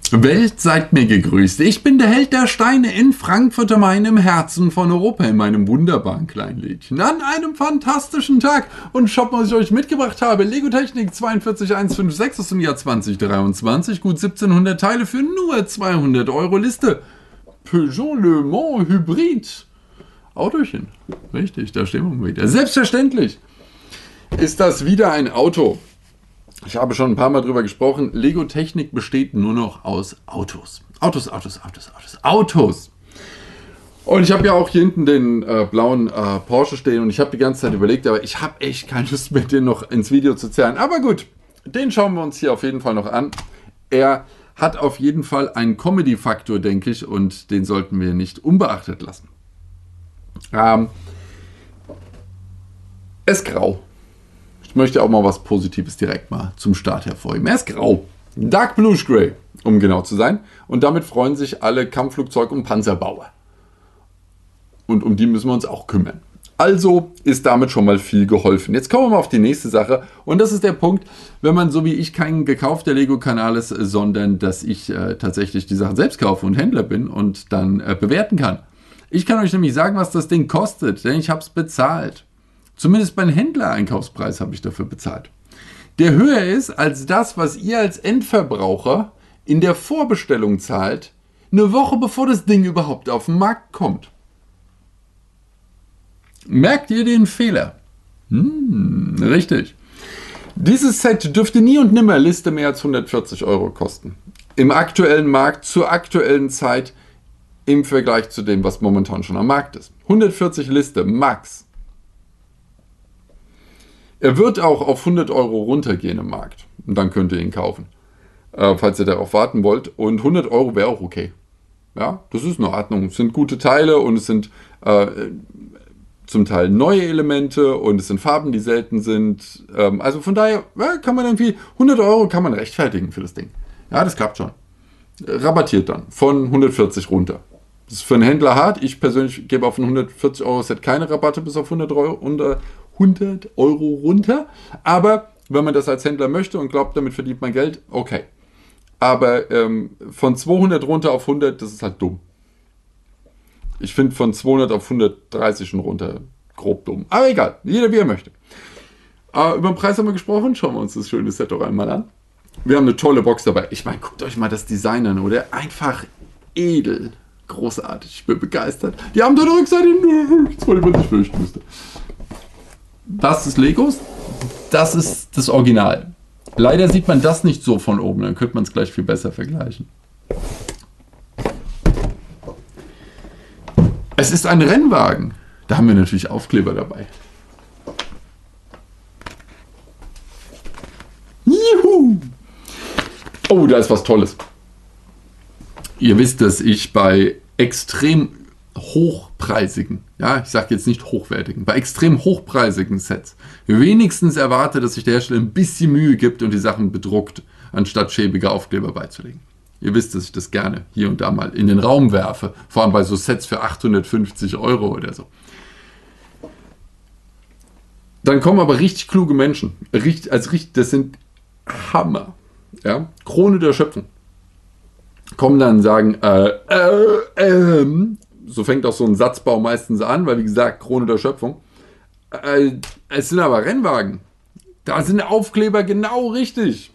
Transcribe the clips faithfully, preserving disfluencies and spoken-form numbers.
Welt, seid mir gegrüßt. Ich bin der Held der Steine in Frankfurt am Main, im Herzen von Europa, in meinem wunderbaren kleinen Lädchen. An einem fantastischen Tag. Und schaut mal, was ich euch mitgebracht habe. Lego Technik zwei vier eins fünf sechs aus dem Jahr zwanzig dreiundzwanzig. Gut siebzehnhundert Teile für nur zweihundert Euro Liste. Peugeot Le Mans Hybrid. Autochen. Richtig, da stehen wir mal wieder. Selbstverständlich ist das wieder ein Auto. Ich habe schon ein paar Mal drüber gesprochen. Lego Technik besteht nur noch aus Autos. Autos, Autos, Autos, Autos, Autos. Und ich habe ja auch hier hinten den äh, blauen äh, Porsche stehen und ich habe die ganze Zeit überlegt, aber ich habe echt keine Lust mehr, den noch ins Video zu zerren. Aber gut, den schauen wir uns hier auf jeden Fall noch an. Er hat auf jeden Fall einen Comedy-Faktor, denke ich, und den sollten wir nicht unbeachtet lassen. Ähm, er ist grau. Ich möchte auch mal was Positives direkt mal zum Start hervorheben. Er ist grau. Dark Bluish Gray, um genau zu sein. Und damit freuen sich alle Kampfflugzeug- und Panzerbauer. Und um die müssen wir uns auch kümmern. Also ist damit schon mal viel geholfen. Jetzt kommen wir mal auf die nächste Sache. Und das ist der Punkt, wenn man so wie ich kein gekaufter Lego-Kanal ist, sondern dass ich äh, tatsächlich die Sachen selbst kaufe und Händler bin und dann äh, bewerten kann. Ich kann euch nämlich sagen, was das Ding kostet, denn ich habe es bezahlt. Zumindest beim Händler-Einkaufspreis habe ich dafür bezahlt. Der höher ist als das, was ihr als Endverbraucher in der Vorbestellung zahlt, eine Woche bevor das Ding überhaupt auf den Markt kommt. Merkt ihr den Fehler? Hm, richtig. Dieses Set dürfte nie und nimmer Liste mehr als hundertvierzig Euro kosten. Im aktuellen Markt, zur aktuellen Zeit, im Vergleich zu dem, was momentan schon am Markt ist. hundertvierzig Liste, max. Er wird auch auf hundert Euro runtergehen im Markt. Und dann könnt ihr ihn kaufen. Äh, falls ihr darauf warten wollt. Und hundert Euro wäre auch okay. Ja, das ist in Ordnung. Es sind gute Teile und es sind äh, zum Teil neue Elemente und es sind Farben, die selten sind. Ähm, also von daher ja, kann man irgendwie, hundert Euro kann man rechtfertigen für das Ding. Ja, das klappt schon. Rabattiert dann von hundertvierzig runter. Das ist für einen Händler hart. Ich persönlich gebe auf ein hundertvierzig Euro Set keine Rabatte bis auf hundert Euro, unter hundert Euro runter. Aber wenn man das als Händler möchte und glaubt, damit verdient man Geld, okay. Aber ähm, von zweihundert runter auf hundert, das ist halt dumm. Ich finde von zweihundert auf hundertdreißig schon runter grob dumm. Aber egal, jeder wie er möchte. Äh, über den Preis haben wir gesprochen. Schauen wir uns das schöne Set doch einmal an. Wir haben eine tolle Box dabei. Ich meine, guckt euch mal das Design an, oder? Einfach edel. Großartig, ich bin begeistert. Die haben da eine Rückseite, nichts, weil man nicht fürchten müsste. Das ist Legos, das ist das Original. Leider sieht man das nicht so von oben, dann könnte man es gleich viel besser vergleichen. Es ist ein Rennwagen. Da haben wir natürlich Aufkleber dabei. Juhu! Oh, da ist was Tolles. Ihr wisst, dass ich bei extrem hochpreisigen, ja, ich sage jetzt nicht hochwertigen, bei extrem hochpreisigen Sets wenigstens erwarte, dass sich der Hersteller ein bisschen Mühe gibt und die Sachen bedruckt, anstatt schäbige Aufkleber beizulegen. Ihr wisst, dass ich das gerne hier und da mal in den Raum werfe, vor allem bei so Sets für achthundertfünfzig Euro oder so. Dann kommen aber richtig kluge Menschen, richtig, also richtig, das sind Hammer, ja, Krone der Schöpfung. Kommen dann und sagen, äh, äh, ähm, so fängt auch so ein Satzbau meistens an, weil wie gesagt, Krone der Schöpfung. Äh, es sind aber Rennwagen. Da sind Aufkleber genau richtig.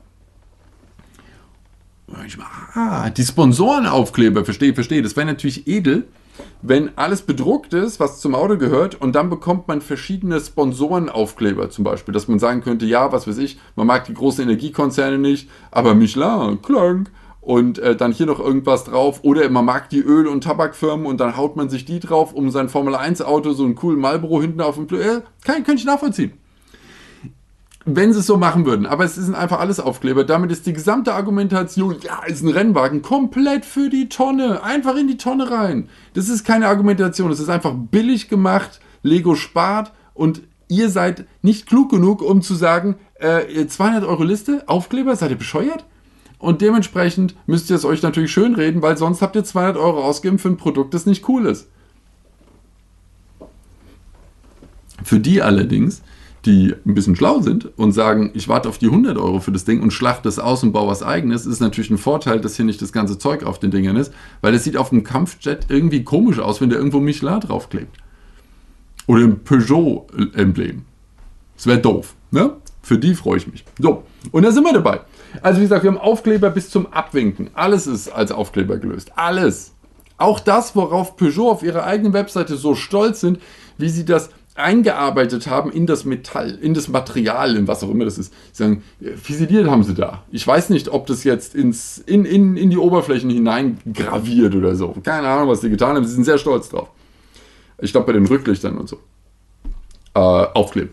Ah, die Sponsorenaufkleber, verstehe, verstehe. Das wäre natürlich edel, wenn alles bedruckt ist, was zum Auto gehört, und dann bekommt man verschiedene Sponsorenaufkleber zum Beispiel, dass man sagen könnte, ja, was weiß ich, man mag die großen Energiekonzerne nicht, aber Michelin, Klang, und äh, dann hier noch irgendwas drauf, oder man mag die Öl- und Tabakfirmen und dann haut man sich die drauf, um sein Formel eins Auto, so einen coolen Marlboro hinten auf dem... Äh, kann, kann ich nachvollziehen. Wenn sie es so machen würden, aber es sind einfach alles Aufkleber, damit ist die gesamte Argumentation, ja, ist ein Rennwagen, komplett für die Tonne, einfach in die Tonne rein. Das ist keine Argumentation, das ist einfach billig gemacht, Lego spart und ihr seid nicht klug genug, um zu sagen, äh, zweihundert Euro Liste, Aufkleber, seid ihr bescheuert? Und dementsprechend müsst ihr es euch natürlich schönreden, weil sonst habt ihr zweihundert Euro ausgegeben für ein Produkt, das nicht cool ist. Für die allerdings, die ein bisschen schlau sind und sagen, ich warte auf die hundert Euro für das Ding und schlachte es aus und baue was Eigenes, ist natürlich ein Vorteil, dass hier nicht das ganze Zeug auf den Dingern ist, weil es sieht auf dem Kampfjet irgendwie komisch aus, wenn da irgendwo Michelin draufklebt. Oder ein Peugeot-Emblem. Das wäre doof. Ne? Für die freue ich mich. So, und da sind wir dabei. Also wie gesagt, wir haben Aufkleber bis zum Abwinken. Alles ist als Aufkleber gelöst. Alles. Auch das, worauf Peugeot auf ihrer eigenen Webseite so stolz sind, wie sie das eingearbeitet haben in das Metall, in das Material, in was auch immer das ist. Sie sagen, fisiliert haben sie da. Ich weiß nicht, ob das jetzt ins, in, in, in die Oberflächen hinein graviert oder so. Keine Ahnung, was sie getan haben. Sie sind sehr stolz drauf. Ich glaube, bei den Rücklichtern und so. Äh, Aufkleber.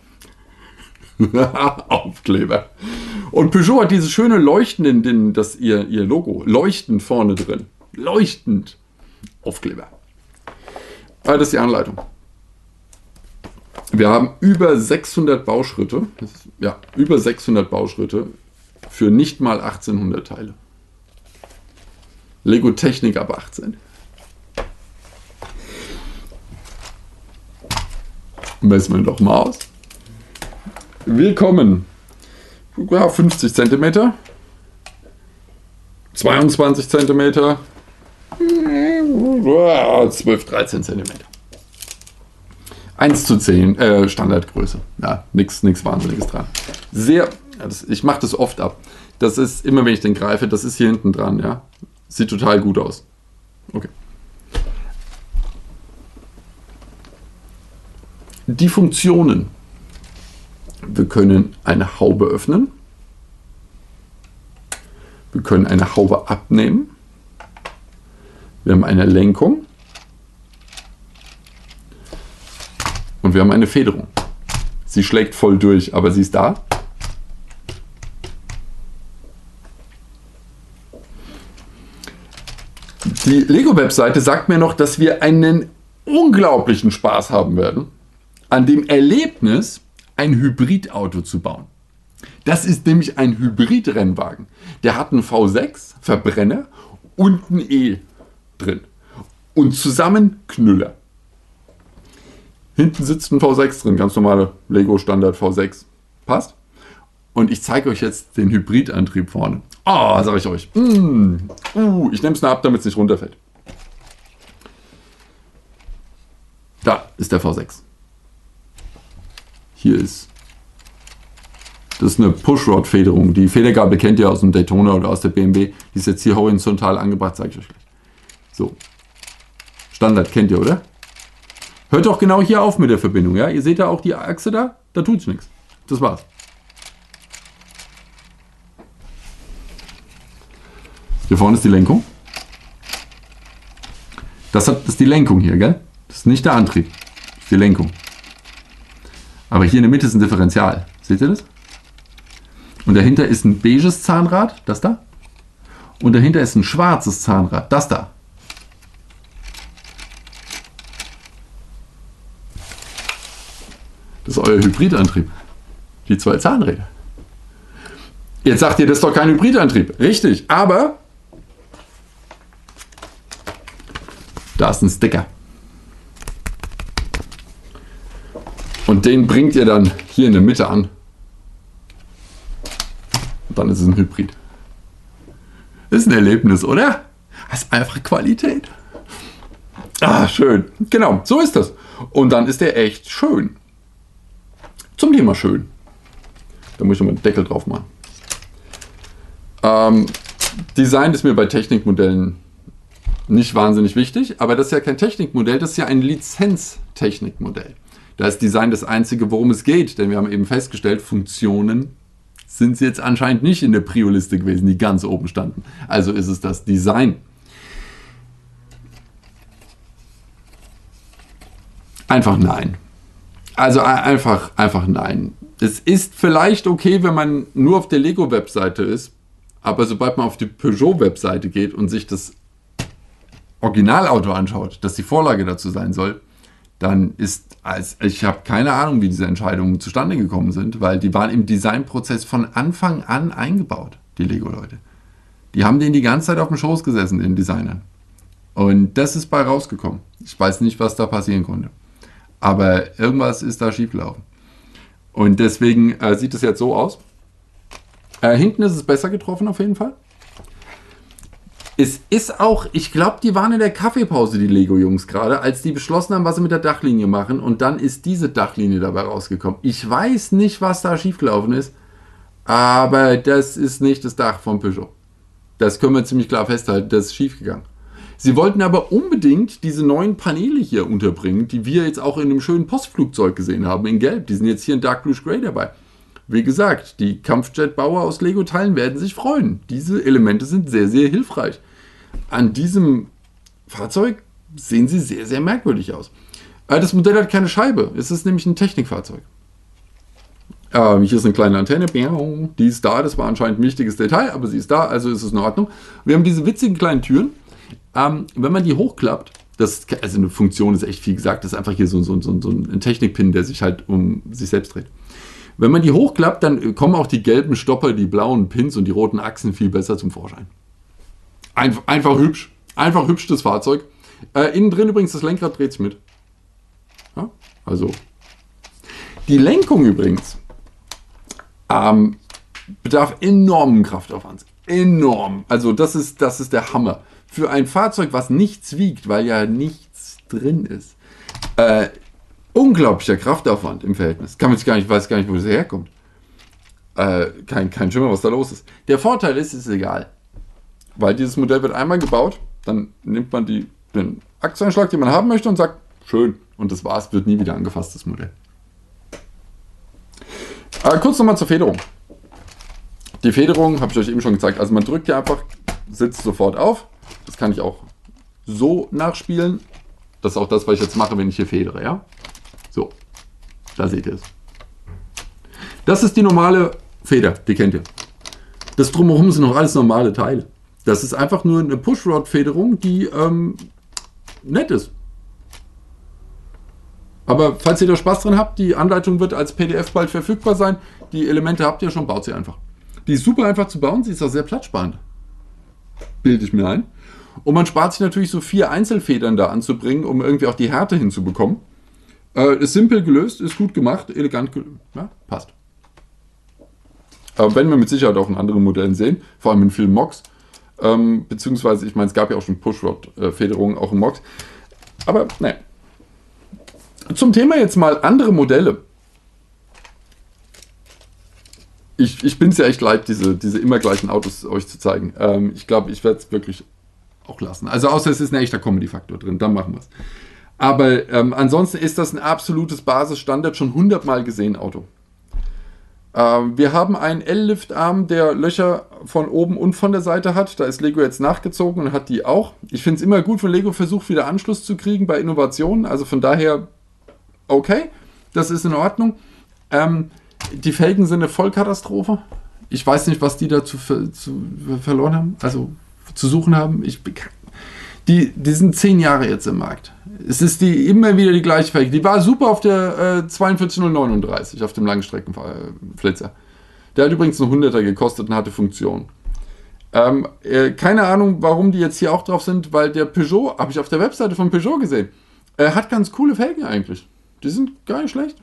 Aufkleber. Und Peugeot hat dieses schöne Leuchtenden, den, das ihr, ihr Logo, leuchtend vorne drin. Leuchtend. Aufkleber. Ah, das ist die Anleitung. Wir haben über sechshundert Bauschritte. Ja, über sechshundert Bauschritte für nicht mal achtzehnhundert Teile. Lego Technik ab achtzehn. Messen wir doch mal aus. Willkommen. Ja, fünfzig Zentimeter. zweiundzwanzig Zentimeter. zwölf, dreizehn Zentimeter. eins zu zehn, äh, Standardgröße. Ja, nichts nix Wahnsinniges dran. Sehr, das, ich mache das oft ab. Das ist, immer wenn ich den greife, das ist hier hinten dran, ja. Sieht total gut aus. Okay. Die Funktionen. Wir können eine Haube öffnen. Wir können eine Haube abnehmen. Wir haben eine Lenkung. Und wir haben eine Federung. Sie schlägt voll durch, aber sie ist da. Die Lego-Webseite sagt mir noch, dass wir einen unglaublichen Spaß haben werden, an dem Erlebnis ein Hybridauto zu bauen. Das ist nämlich ein Hybrid-Rennwagen. Der hat einen V sechs Verbrenner und ein E drin. Und zusammen Knüller. Hinten sitzt ein V sechs drin, ganz normale Lego Standard V sechs. Passt? Und ich zeige euch jetzt den Hybridantrieb vorne. Ah, oh, sage ich euch. Mm, uh, ich nehme es nur ab, damit es nicht runterfällt. Da ist der V sechs. Hier ist. Das ist eine Pushrod-Federung. Die Federgabel kennt ihr aus dem Daytona oder aus der B M W. Die ist jetzt hier horizontal angebracht, zeige ich euch gleich. So. Standard kennt ihr, oder? Hört doch genau hier auf mit der Verbindung, ja? Ihr seht da auch die Achse da? Da tut es nichts. Das war's. Hier vorne ist die Lenkung. Das, hat, das ist die Lenkung hier, gell? Das ist nicht der Antrieb. Das ist die Lenkung. Aber hier in der Mitte ist ein Differential. Seht ihr das? Und dahinter ist ein beiges Zahnrad, das da. Und dahinter ist ein schwarzes Zahnrad, das da. Das ist euer Hybridantrieb. Die zwei Zahnräder. Jetzt sagt ihr, das ist doch kein Hybridantrieb. Richtig, aber da ist ein Sticker. Und den bringt ihr dann hier in der Mitte an. Und dann ist es ein Hybrid. Ist ein Erlebnis, oder? Das ist einfach Qualität. Ah, schön. Genau, so ist das. Und dann ist der echt schön. Zum Thema schön. Da muss ich nochmal einen Deckel drauf machen. Ähm, Design ist mir bei Technikmodellen nicht wahnsinnig wichtig, aber das ist ja kein Technikmodell, das ist ja ein Lizenztechnikmodell. Da ist Design das Einzige, worum es geht, denn wir haben eben festgestellt, Funktionen sind jetzt anscheinend nicht in der Prio-Liste gewesen, die ganz oben standen. Also ist es das Design. Einfach nein. Also einfach, einfach nein. Es ist vielleicht okay, wenn man nur auf der Lego-Webseite ist, aber sobald man auf die Peugeot-Webseite geht und sich das Originalauto anschaut, das die Vorlage dazu sein soll, dann ist, als ich habe keine Ahnung, wie diese Entscheidungen zustande gekommen sind, weil die waren im Designprozess von Anfang an eingebaut, die Lego-Leute. Die haben denen die ganze Zeit auf dem Schoß gesessen, den Designern. Und das ist bei rausgekommen. Ich weiß nicht, was da passieren konnte. Aber irgendwas ist da schiefgelaufen. Und deswegen äh, sieht es jetzt so aus. Äh, hinten ist es besser getroffen auf jeden Fall. Es ist auch, ich glaube, die waren in der Kaffeepause, die Lego-Jungs gerade, als die beschlossen haben, was sie mit der Dachlinie machen. Und dann ist diese Dachlinie dabei rausgekommen. Ich weiß nicht, was da schiefgelaufen ist, aber das ist nicht das Dach von Peugeot. Das können wir ziemlich klar festhalten, das ist schiefgegangen. Sie wollten aber unbedingt diese neuen Paneele hier unterbringen, die wir jetzt auch in einem schönen Postflugzeug gesehen haben, in Gelb. Die sind jetzt hier in Dark Blue Grey dabei. Wie gesagt, die Kampfjet-Bauer aus Lego-Teilen werden sich freuen. Diese Elemente sind sehr, sehr hilfreich. An diesem Fahrzeug sehen sie sehr, sehr merkwürdig aus. Das Modell hat keine Scheibe. Es ist nämlich ein Technikfahrzeug. Ähm, hier ist eine kleine Antenne. Die ist da. Das war anscheinend ein wichtiges Detail, aber sie ist da, also ist es in Ordnung. Wir haben diese witzigen kleinen Türen. Ähm, wenn man die hochklappt, das, also eine Funktion ist echt viel gesagt, das ist einfach hier so, so, so, so ein Technikpin, der sich halt um sich selbst dreht. Wenn man die hochklappt, dann kommen auch die gelben Stopper, die blauen Pins und die roten Achsen viel besser zum Vorschein. Einf einfach hübsch. Einfach hübsch das Fahrzeug. Äh, innen drin übrigens, das Lenkrad dreht sich mit. Ja, also. Die Lenkung übrigens ähm, bedarf enormen Kraftaufwands. Enorm. Also das ist, das ist der Hammer. Für ein Fahrzeug, was nichts wiegt, weil ja nichts drin ist. Äh, unglaublicher Kraftaufwand im Verhältnis. Kann man sich gar nicht, weiß gar nicht, wo das herkommt. Äh, kein, kein Schimmer, was da los ist. Der Vorteil ist, es ist egal. Weil dieses Modell wird einmal gebaut, dann nimmt man die, den Achseneinschlag, den man haben möchte und sagt, schön. Und das war's, wird nie wieder angefasst, das Modell. Äh, kurz nochmal zur Federung. Die Federung habe ich euch eben schon gezeigt. Also man drückt hier einfach, sitzt sofort auf. Das kann ich auch so nachspielen. Das ist auch das, was ich jetzt mache, wenn ich hier federe, ja? So, da seht ihr es. Das ist die normale Feder, die kennt ihr. Das Drumherum sind noch alles normale Teile. Das ist einfach nur eine Pushrod-Federung, die ähm, nett ist. Aber falls ihr da Spaß dran habt, die Anleitung wird als P D F bald verfügbar sein. Die Elemente habt ihr schon, baut sie einfach. Die ist super einfach zu bauen, sie ist auch sehr platzsparend. Bilde ich mir ein. Und man spart sich natürlich so vier Einzelfedern da anzubringen, um irgendwie auch die Härte hinzubekommen. Äh, ist simpel gelöst, ist gut gemacht, elegant gelöst. Ja, passt. Aber werden wir mit Sicherheit auch in anderen Modellen sehen, vor allem in vielen Mocs. Ähm, beziehungsweise, ich meine, es gab ja auch schon Pushrod-Federungen, auch in Mocs. Aber, naja. Zum Thema jetzt mal andere Modelle. Ich, ich bin es ja echt leid, diese, diese immer gleichen Autos euch zu zeigen. Ähm, ich glaube, ich werde es wirklich auch lassen. Also außer es ist ein echter Comedy-Faktor drin, dann machen wir es. Aber ähm, ansonsten ist das ein absolutes Basisstandard, schon hundertmal gesehen Auto. Ähm, wir haben einen L-Lift-Arm, der Löcher von oben und von der Seite hat. Da ist Lego jetzt nachgezogen und hat die auch. Ich finde es immer gut, wenn Lego versucht, wieder Anschluss zu kriegen bei Innovationen. Also von daher, okay, das ist in Ordnung. Ähm, die Felgen sind eine Vollkatastrophe. Ich weiß nicht, was die da zu, zu verloren haben, also zu suchen haben. Ich, die, die sind zehn Jahre jetzt im Markt. Es ist die immer wieder die gleiche Felge. Die war super auf der äh, zwei vier null neununddreißig, auf dem Langstreckenflitzer. Der hat übrigens einen hunderter gekostet und hatte Funktion. Ähm, äh, keine Ahnung, warum die jetzt hier auch drauf sind, weil der Peugeot, habe ich auf der Webseite von Peugeot gesehen, äh, hat ganz coole Felgen eigentlich. Die sind gar nicht schlecht.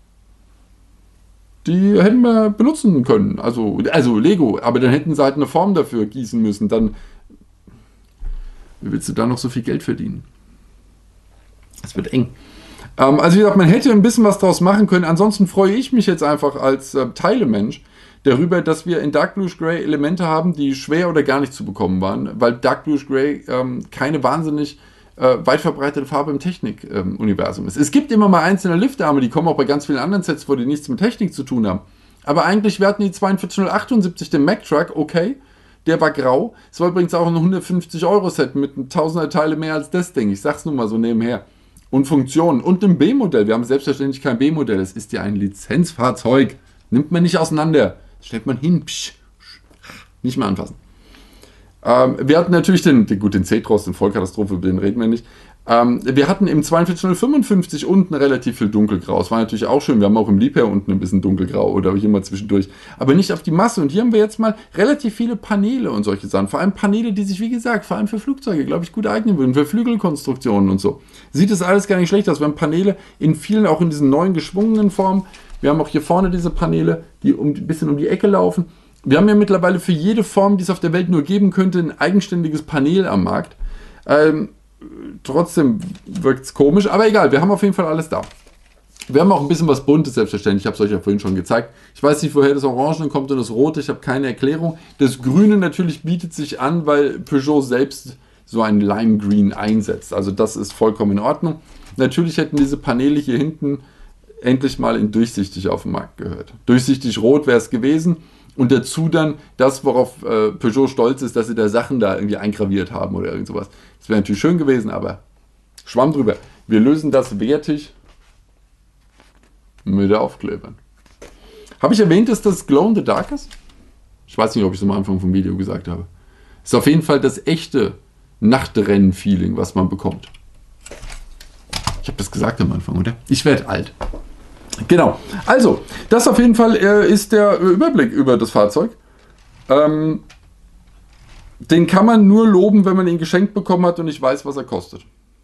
Die hätten wir benutzen können. Also, also Lego, aber dann hätten sie halt eine Form dafür gießen müssen. Dann wie willst du da noch so viel Geld verdienen? Es wird eng. Ähm, also wie gesagt, man hätte ein bisschen was draus machen können. Ansonsten freue ich mich jetzt einfach als äh, Teilemensch darüber, dass wir in Dark Bluish Grey Elemente haben, die schwer oder gar nicht zu bekommen waren, weil Dark Bluish Grey ähm, keine wahnsinnig äh, weit verbreitete Farbe im Technik-Universum ähm, ist. Es gibt immer mal einzelne Liftarme, die kommen auch bei ganz vielen anderen Sets vor, die nichts mit Technik zu tun haben. Aber eigentlich, wir hatten die vier zwei null achtundsiebzig, den Mack Truck, okay, der war grau. Es war übrigens auch ein hundertfünfzig Euro Set mit tausender Teile mehr als das Ding. Ich sag's nur mal so nebenher. Und Funktionen. Und ein B-Modell. Wir haben selbstverständlich kein B-Modell. Es ist ja ein Lizenzfahrzeug. Nimmt man nicht auseinander. Das stellt man hin. Psch, nicht mehr anfassen. Ähm, wir hatten natürlich den, den gut, den C-Tross, den Vollkatastrophe, über den reden wir nicht. Ähm, wir hatten im vier zwei null fünfundfünfzig unten relativ viel dunkelgrau. Das war natürlich auch schön. Wir haben auch im Liebherr unten ein bisschen dunkelgrau oder hier mal zwischendurch. Aber nicht auf die Masse. Und hier haben wir jetzt mal relativ viele Paneele und solche Sachen. Vor allem Paneele, die sich, wie gesagt, vor allem für Flugzeuge, glaube ich, gut eignen würden. Für Flügelkonstruktionen und so. Sieht es alles gar nicht schlecht aus. Wir haben Paneele in vielen, auch in diesen neuen geschwungenen Formen. Wir haben auch hier vorne diese Paneele, die um, ein bisschen um die Ecke laufen. Wir haben ja mittlerweile für jede Form, die es auf der Welt nur geben könnte, ein eigenständiges Panel am Markt. Ähm, trotzdem wirkt es komisch, aber egal, wir haben auf jeden Fall alles da. Wir haben auch ein bisschen was Buntes, selbstverständlich. Ich habe es euch ja vorhin schon gezeigt. Ich weiß nicht, woher das Orange kommt und das Rote. Ich habe keine Erklärung. Das Grüne natürlich bietet sich an, weil Peugeot selbst so ein Lime Green einsetzt. Also das ist vollkommen in Ordnung. Natürlich hätten diese Paneele hier hinten endlich mal in durchsichtig auf den Markt gehört. Durchsichtig rot wäre es gewesen. Und dazu dann das, worauf äh, Peugeot stolz ist, dass sie da Sachen da irgendwie eingraviert haben oder irgend sowas. Das wäre natürlich schön gewesen, aber Schwamm drüber. Wir lösen das wertig mit Aufklebern. Habe ich erwähnt, dass das Glow in the Dark ist? Ich weiß nicht, ob ich es am Anfang vom Video gesagt habe. Ist auf jeden Fall das echte Nachtrennen-Feeling, was man bekommt. Ich habe das gesagt am Anfang, oder? Ich werde alt. Genau. Also, das auf jeden Fall äh, ist der Überblick über das Fahrzeug. Ähm, den kann man nur loben, wenn man ihn geschenkt bekommen hat und ich weiß, was er kostet.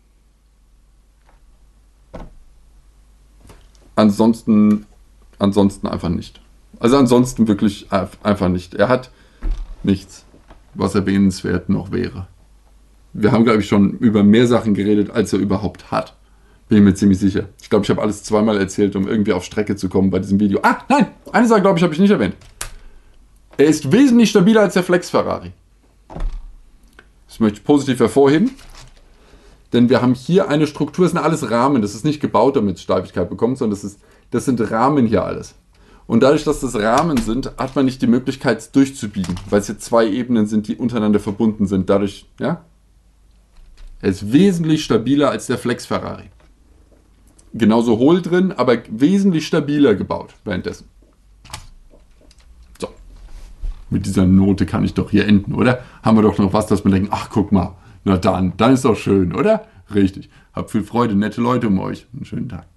Ansonsten, ansonsten einfach nicht. Also ansonsten wirklich einfach nicht. Er hat nichts, was erwähnenswert noch wäre. Wir haben, glaube ich, schon über mehr Sachen geredet, als er überhaupt hat. Bin ich mir ziemlich sicher. Ich glaube, ich habe alles zweimal erzählt, um irgendwie auf Strecke zu kommen bei diesem Video. Ah, nein! Eine Sache, glaube ich, habe ich nicht erwähnt. Er ist wesentlich stabiler als der Flex Ferrari. Das möchte ich positiv hervorheben. Denn wir haben hier eine Struktur, das sind alles Rahmen, das ist nicht gebaut, damit es Steifigkeit bekommt, sondern das, ist, das sind Rahmen hier alles. Und dadurch, dass das Rahmen sind, hat man nicht die Möglichkeit, es durchzubiegen, weil es hier zwei Ebenen sind, die untereinander verbunden sind. Dadurch, ja, er ist wesentlich stabiler als der Flex Ferrari. Genauso hohl drin, aber wesentlich stabiler gebaut währenddessen. So, mit dieser Note kann ich doch hier enden, oder? Haben wir doch noch was, dass wir denken, ach, guck mal. Na dann, dann ist doch schön, oder? Richtig. Habt viel Freude, nette Leute um euch. Einen schönen Tag.